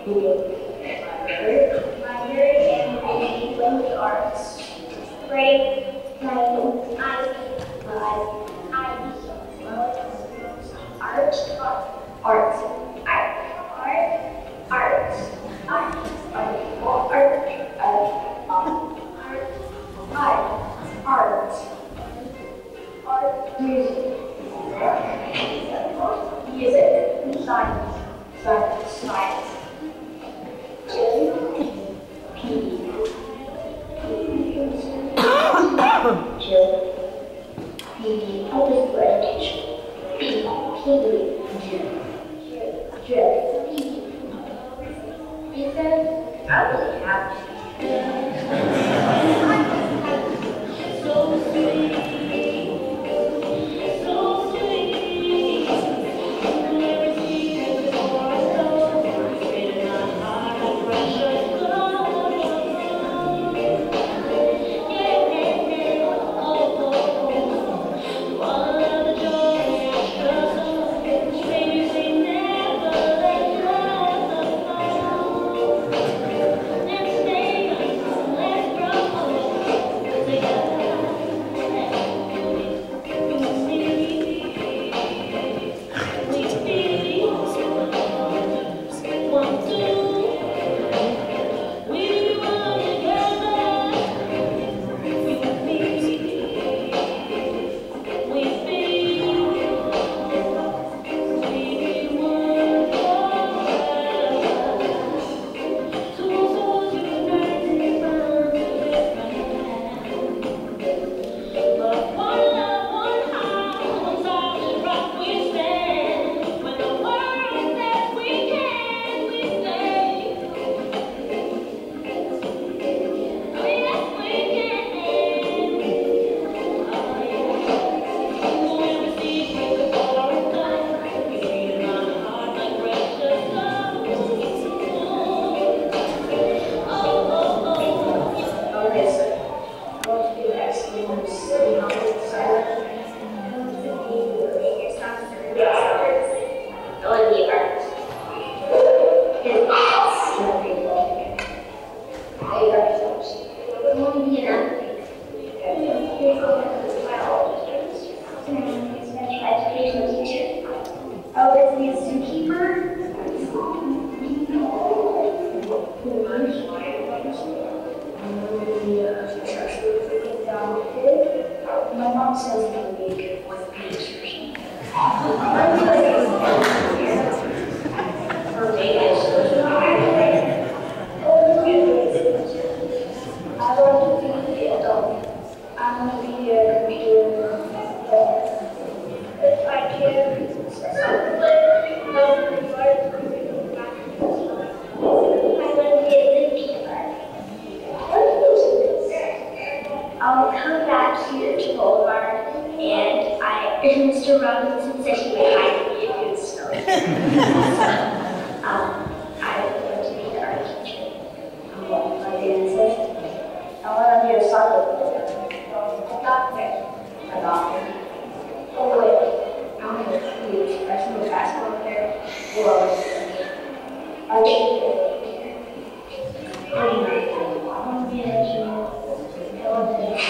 Library and reading language arts. Great. Art. Art. Music. Science. Public education. I really have my mom says I'm going to be a good orthopedic I'll come back here to Boulevard, and Mr. Robinson said he would hire me if it was snowing. I would love to be the art teacher. My dancer. I want to be a soccer player. A doctor. Oh wait, I want to be a professional basketball player. Well, I want to be an engineer. I want to be a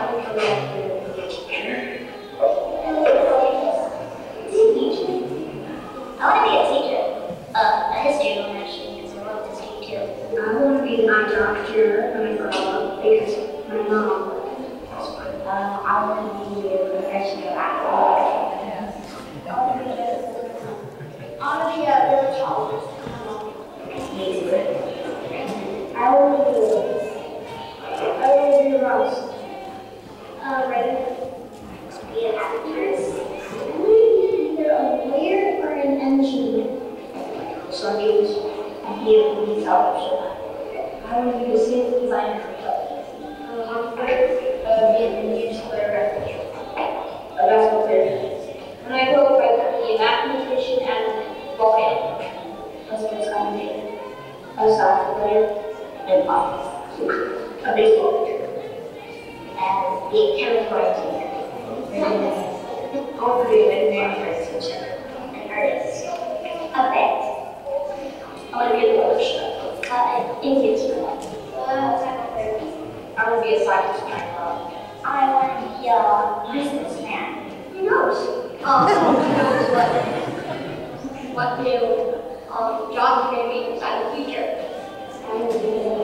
teacher, a history one actually, because I love history too. I want to be my doctor when I grow up because my mom would. I want to be a professional athlete. I want to be a dermatologist. I want to be a mouse. Be an actress. Either a lawyer or an engineer. So I need to be a police officer. I want to be a civil designer for television. I want to be a music player, a basketball player. When I grow up, I want to be a mathematician and a volcano. A sports commentator, a soccer player, and a baseball player. And be a chemical engineer. I want to be a veterinarian teacher, an artist, a vet. I want to be a coach. Indian school. I want to be a scientist trainer. I want to be a businessman. Who knows? Who knows what field John's going to be?